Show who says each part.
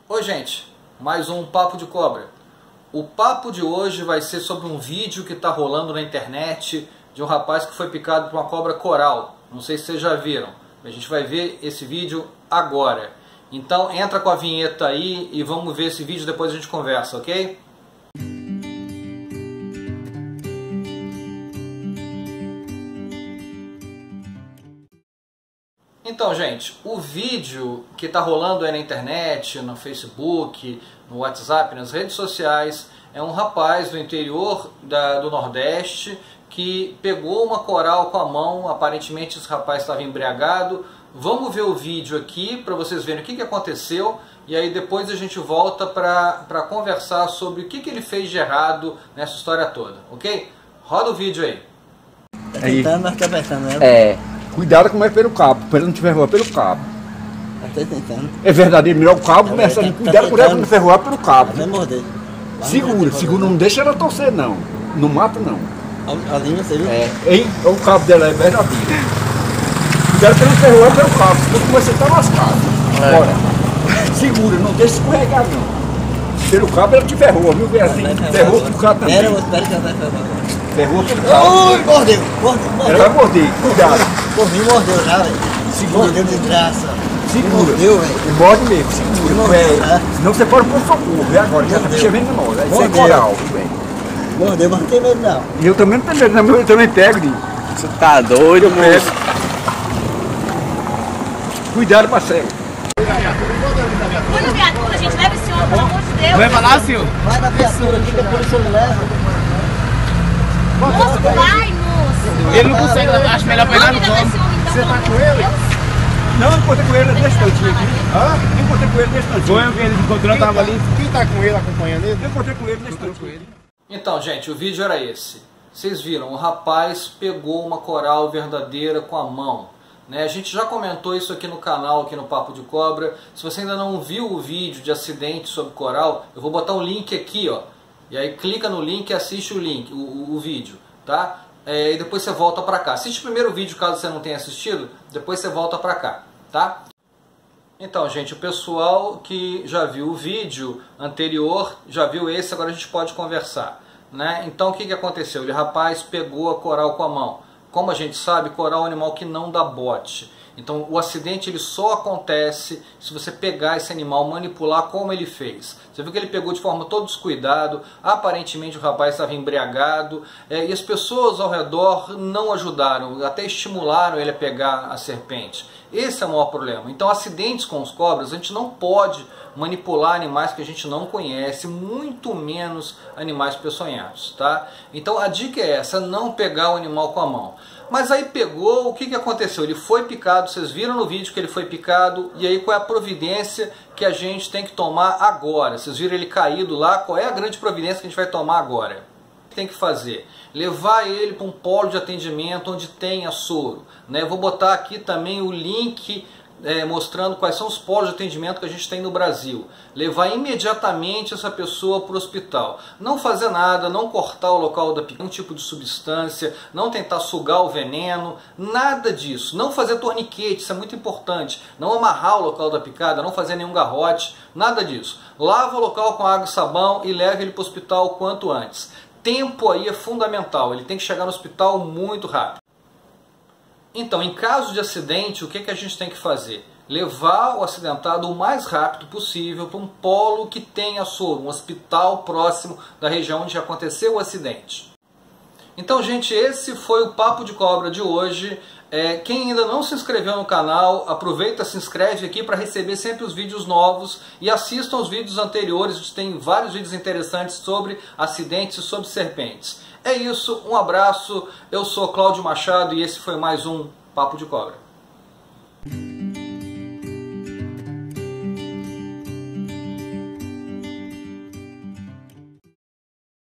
Speaker 1: Oi gente, mais um Papo de Cobra. O papo de hoje vai ser sobre um vídeo que está rolando na internet de um rapaz que foi picado por uma cobra coral. Não sei se vocês já viram, a gente vai ver esse vídeo agora. Então entra com a vinheta aí e vamos ver esse vídeo, depois a gente conversa, ok? Então, gente, o vídeo que está rolando aí na internet, no Facebook, no WhatsApp, nas redes sociais, é um rapaz do interior do Nordeste que pegou uma coral com a mão. Aparentemente esse rapaz estava embriagado. Vamos ver o vídeo aqui para vocês verem o que aconteceu e aí depois a gente volta para conversar sobre o que ele fez de errado nessa história toda, ok? Roda o vídeo aí.
Speaker 2: Tá tentando, mas tá apertando, né?
Speaker 3: É. Cuidado como é pelo cabo, para ele não te ferroar pelo cabo.
Speaker 2: Tá tentando.
Speaker 3: É verdadeiro, melhor o cabo, começa a cuidado com ela para não ferroar pelo cabo.
Speaker 2: Vai morder.
Speaker 3: Segura, não deixa ela torcer não. Não mata não.
Speaker 2: A língua, você viu?
Speaker 3: É, hein? O cabo dela é verdadeiro. Cuidado para não ferroar pelo cabo, senão você está lascado. Bora. Segura, não deixa escorregar não. Pelo cabo ela te ferroa, viu? Assim, ferroa pro cabo também.
Speaker 2: Espera que ela vai ferroar.
Speaker 3: Ferroa pelo cabo.
Speaker 2: Ui, mordeu.
Speaker 3: Ela vai morder, cuidado.
Speaker 2: Por mim mordeu já, velho. Mordeu de graça.
Speaker 3: Segura.
Speaker 2: Mordeu, velho.
Speaker 3: Morde mesmo, segura.
Speaker 2: Mordeu, né?
Speaker 3: Senão você pode pôr socorro, vê agora, já tá chegando em nós. Isso é coral, velho.
Speaker 2: Mordeu, mas não tem medo não.
Speaker 3: E eu também não tenho medo, não, eu também pego, Dinho.
Speaker 4: Você tá doido, moço?
Speaker 3: Cuidado, Marcelo.
Speaker 5: Põe na viatura, gente, leva esse homem, pelo amor de Deus.
Speaker 4: Vai lá, senhor?
Speaker 2: Vai na viatura aqui que a polícia não leva.
Speaker 5: Moço, vai, moço.
Speaker 4: Ele não consegue, acho melhor pegar no
Speaker 5: Vamos levar esse
Speaker 4: colo.
Speaker 5: homem, então,
Speaker 3: Você
Speaker 5: pelo
Speaker 3: tá
Speaker 5: amor
Speaker 3: com
Speaker 5: de
Speaker 3: ele?
Speaker 5: Deus.
Speaker 3: Não, eu encontrei com ele nesse cantinho aqui. Hã? Eu encontrei com ele nesse cantinho.
Speaker 4: Foi o que ele encontrou, tava ali.
Speaker 6: Quem tá com ele, acompanhando ele?
Speaker 3: Eu encontrei com ele nesse cantinho.
Speaker 1: Então, gente, o vídeo era esse. Vocês viram, o rapaz pegou uma coral verdadeira com a mão. A gente já comentou isso aqui no canal, aqui no Papo de Cobra. Se você ainda não viu o vídeo de acidente sobre coral, eu vou botar um link aqui, ó. E aí clica no link e assiste o vídeo, tá? E depois você volta pra cá. Assiste o primeiro vídeo, caso você não tenha assistido, depois você volta pra cá, tá? Então, gente, o pessoal que já viu o vídeo anterior, já viu esse, agora a gente pode conversar, né? Então, o que aconteceu? O rapaz pegou a coral com a mão. Como a gente sabe, coral é um animal que não dá bote. Então o acidente ele só acontece se você pegar esse animal, manipular como ele fez. Você viu que ele pegou de forma todo descuidado, aparentemente o rapaz estava embriagado, e as pessoas ao redor não ajudaram, até estimularam ele a pegar a serpente. Esse é o maior problema. Então acidentes com os cobras, a gente não pode manipular animais que a gente não conhece, muito menos animais peçonhados, tá? Então a dica é essa, não pegar o animal com a mão. Mas aí pegou, o que aconteceu? Ele foi picado, vocês viram no vídeo que ele foi picado, e aí qual é a providência que a gente tem que tomar agora? Vocês viram ele caído lá, qual é a grande providência que a gente vai tomar agora? O que tem que fazer? Levar ele para um polo de atendimento onde tenha soro, né? Eu vou botar aqui também o link mostrando quais são os polos de atendimento que a gente tem no Brasil. Levar imediatamente essa pessoa para o hospital. Não fazer nada, não cortar o local da picada, nenhum tipo de substância, não tentar sugar o veneno, nada disso. Não fazer torniquete, isso é muito importante. Não amarrar o local da picada, não fazer nenhum garrote, nada disso. Lava o local com água e sabão e leve ele para o hospital o quanto antes. Tempo aí é fundamental, ele tem que chegar no hospital muito rápido. Então, em caso de acidente, o que a gente tem que fazer? Levar o acidentado o mais rápido possível para um polo que tenha soro, um hospital próximo da região onde aconteceu o acidente. Então, gente, esse foi o Papo de Cobra de hoje. Quem ainda não se inscreveu no canal, aproveita, se inscreve aqui para receber sempre os vídeos novos e assistam os vídeos anteriores, tem vários vídeos interessantes sobre acidentes e sobre serpentes. É isso, um abraço, eu sou Cláudio Machado e esse foi mais um Papo de Cobra.